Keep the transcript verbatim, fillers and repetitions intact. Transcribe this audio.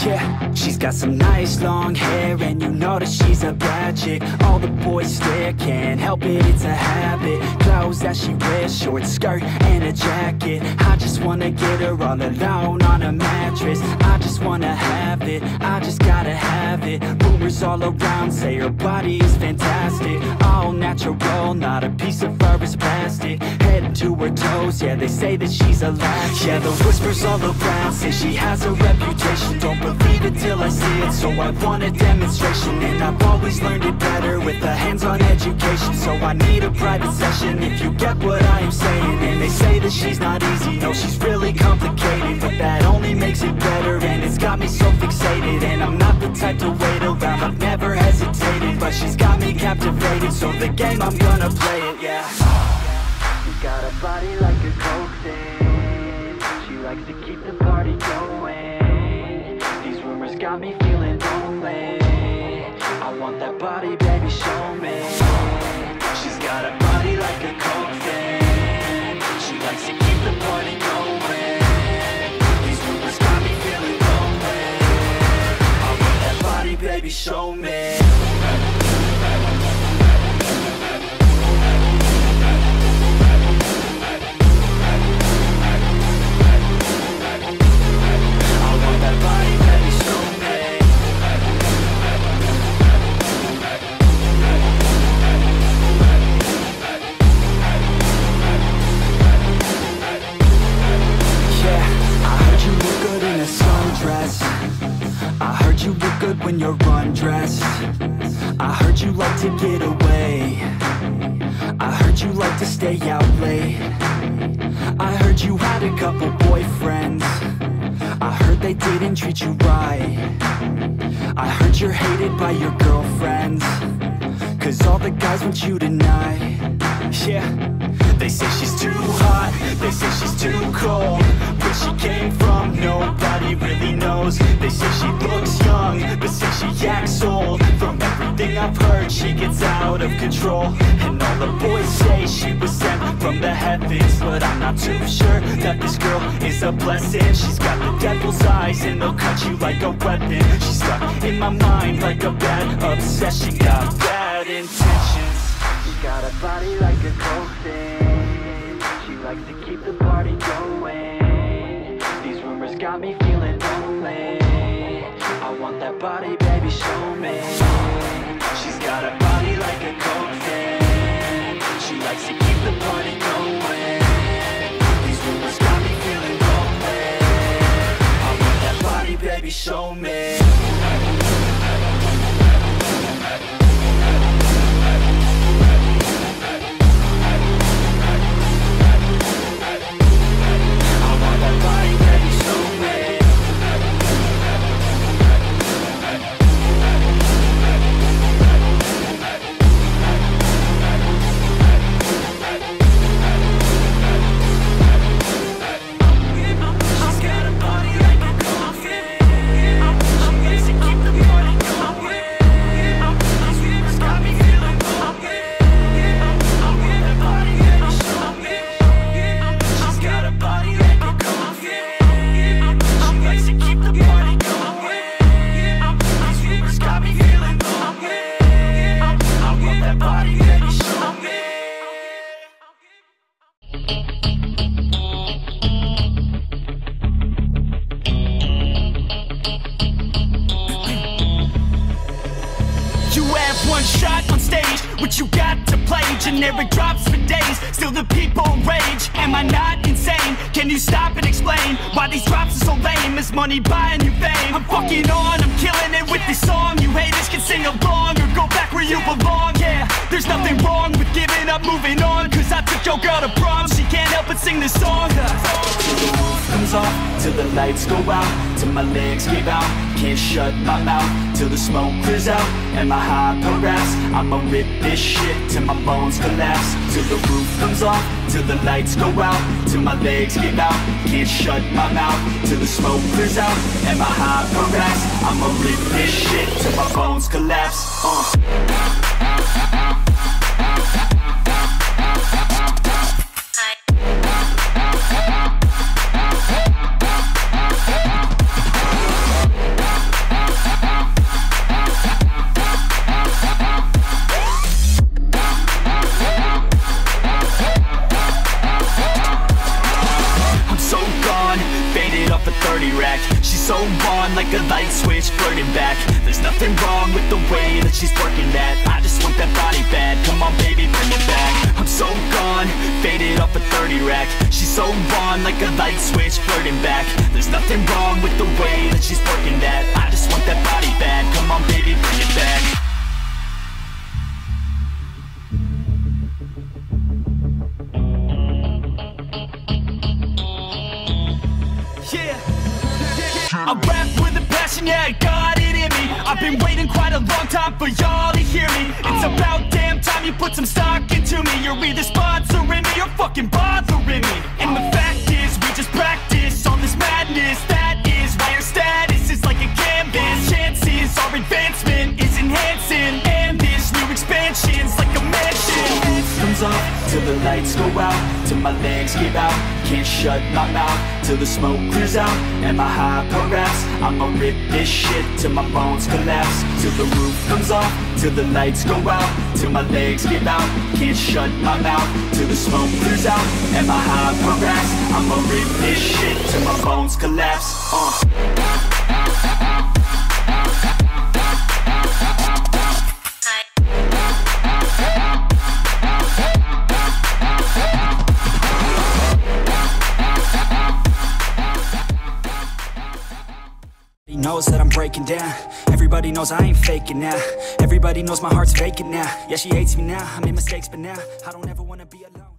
Yeah, she's got some nice long hair, and you know that she's a bad chick. All the boys stare, can't help it, it's a habit. Clothes that she wears, short skirt and a jacket. I just wanna get her all alone on a mattress. I just wanna have it, I just gotta have it. Rumors all around say her body is fantastic. All natural, not a piece of fur is plastic. Head to her toes, yeah, they say that she's a latch. Yeah, the whispers all around say she has a reputation. Don't believe it till I see it, so I want a demonstration. And I've always learned it better with a hands-on education. So I need a private session if you get what I am saying. And they say that she's not easy, no, she's really complicated. But that only makes it better, and it's got me so fixated. And I'm not the type to wait around, I've never hesitated. But she's got me captivated, so the game, I'm gonna play it, yeah. She's got a body like a coke thing. She likes to keep the party going. These rumors got me feeling lonely. I want that body, baby, show me. She's got a body like a coke thing. She likes to keep the party going. These rumors got me feeling lonely. I want that body, baby, show me. When you're undressed, I heard you like to get away. I heard you like to stay out late. I heard you had a couple boyfriends. I heard they didn't treat you right. I heard you're hated by your girlfriends, cause all the guys want you tonight. Yeah, they say she's too hot, they say she's too cold. Where she came from, nobody really knows. They say she looks young, but say she acts old. From everything I've heard, she gets out of control. And all the boys say she was sent from the heavens, but I'm not too sure that this girl is a blessing. She's got the devil's eyes, and they'll cut you like a weapon. She's stuck in my mind like a bad obsession. Got bad intentions. She's got a body like a coke thing. She likes to keep the party going. These rumors got me feeling lonely. I want that body, baby, show me. She's got a body like a coke thing. She likes to keep the party going. These rumors got me feeling lonely. I want that body, baby, show me. Generic drops for days, still the people rage. Am I not insane? Can you stop and explain why these drops are so lame? Is money buying you fame? I'm fucking on, I'm killing it with this song. You haters can sing along or go back where you belong. Yeah, there's nothing wrong with giving up, moving on. Cause I took your girl to prom, she can't help but sing this song. Till the roof comes off, till the lights go out, till my legs give out, can't shut my mouth, till the smoke clears out, and my high harass. I'ma rip this shit till my bones collapse. Till the roof comes off, till the lights go out, till my legs give out, can't shut my mouth, till the smoke clears out, and my high harass. I'ma rip this shit till my bones collapse. uh. thirty rack. She's so on like a light switch, flirting back. There's nothing wrong with the way that she's working that. I just want that body bad, come on baby, bring it back. I'm so gone, faded off a thirty rack. She's so on like a light switch, flirting back. There's nothing wrong with the way that she's working that. I just want that body bad, come on baby, bring it back. I rap with a passion, yeah, I got it in me. I've been waiting quite a long time for y'all to hear me. It's about damn time you put some stock into me. You're either sponsoring me or fucking bothering me. And the fact is, we just practice all this madness. That is why our status is like a canvas. Chances our advancement is enhancing, and this new expansion's like a mansion. Comes off till the lights go out, till my legs give out. Can't shut my mouth till the smoke clears out. And my hyper raps, I'ma rip this shit till my bones collapse. Till the roof comes off, till the lights go out, till my legs give out. Can't shut my mouth till the smoke clears out. And my hyper raps, I'ma rip this shit till my bones collapse. uh. Knows that I'm breaking down. Everybody knows I ain't faking now. Everybody knows my heart's vacant now. Yeah, she hates me now. I made mistakes, but now I don't ever wanna be alone.